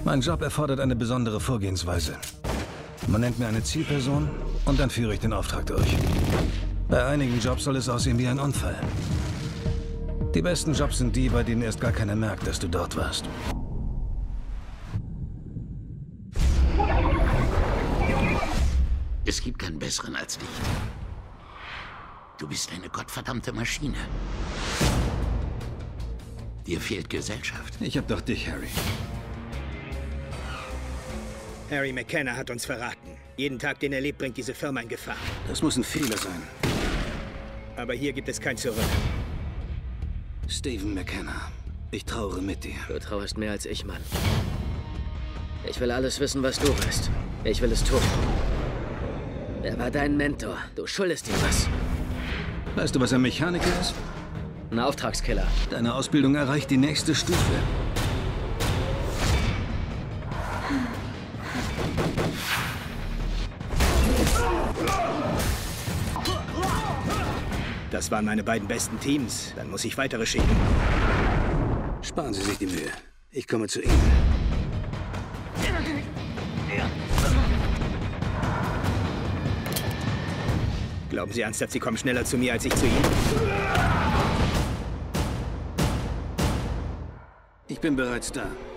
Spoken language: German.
Mein Job erfordert eine besondere Vorgehensweise. Man nennt mir eine Zielperson und dann führe ich den Auftrag durch. Bei einigen Jobs soll es aussehen wie ein Unfall. Die besten Jobs sind die, bei denen erst gar keiner merkt, dass du dort warst. Es gibt keinen besseren als dich. Du bist eine gottverdammte Maschine. Dir fehlt Gesellschaft. Ich hab doch dich, Harry. Harry McKenna hat uns verraten. Jeden Tag, den er lebt, bringt diese Firma in Gefahr. Das muss ein Fehler sein. Aber hier gibt es kein Zurück. Stephen McKenna, ich trauere mit dir. Du trauerst mehr als ich, Mann. Ich will alles wissen, was du weißt. Ich will es tun. Er war dein Mentor. Du schuldest ihm was. Weißt du, was ein Mechaniker ist? Ein Auftragskiller. Deine Ausbildung erreicht die nächste Stufe. Das waren meine beiden besten Teams. Dann muss ich weitere schicken. Sparen Sie sich die Mühe. Ich komme zu Ihnen. Glauben Sie ernsthaft, Sie kommen schneller zu mir als ich zu Ihnen? Ich bin bereits da.